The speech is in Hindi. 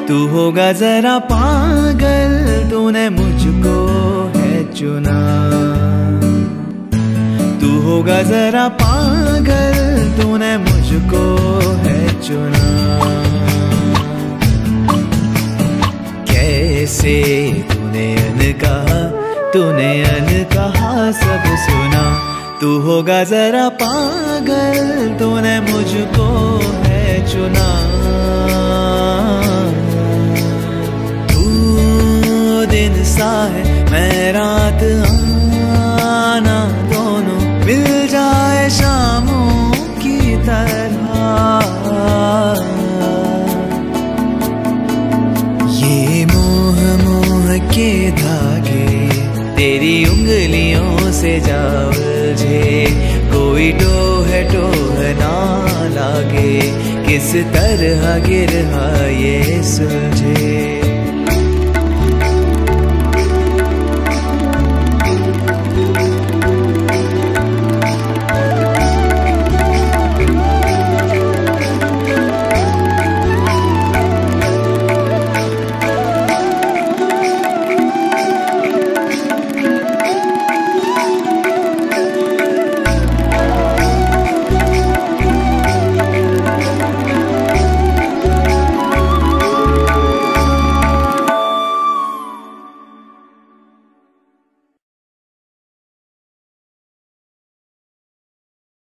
तू होगा जरा पागल, तूने मुझको है चुना। तू होगा जरा पागल, तूने मुझको है चुना। कैसे तूने अनकहा सब सुना। तू होगा जरा पागल, तूने मुझको है चुना। तू दिन सा है मैं रात, आना दोनों मिल जाए शामों की तरह। ये मोह मोह के धागे तेरी उंगलियों से जा उलझे। कोई टोह ना लागे, किस तरह गिरा ये सुलझे।